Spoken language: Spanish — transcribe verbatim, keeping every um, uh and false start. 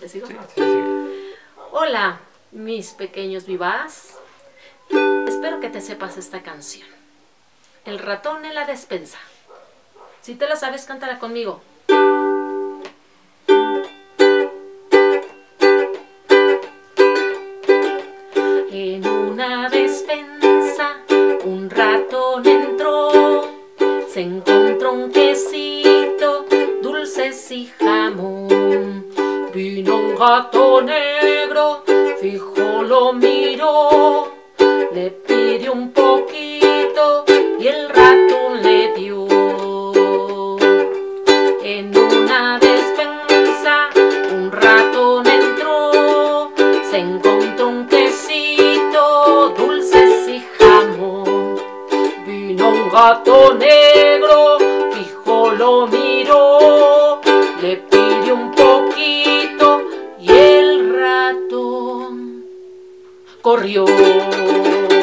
¿Te sigo? Sí, sí, sí. Hola, mis pequeños vivas. Espero que te sepas esta canción. El ratón en la despensa. Si te la sabes, cántala conmigo. En una despensa un ratón entró, se encontró un quesito, dulces y jamón. Vino un gato negro, fijo lo miró, le pidió un poquito y el ratón le dio. En una despensa un ratón entró, se encontró un quesito, dulces y jamón. Vino un gato negro, fijo lo miró, le pidió un poquito y el ratón corrió.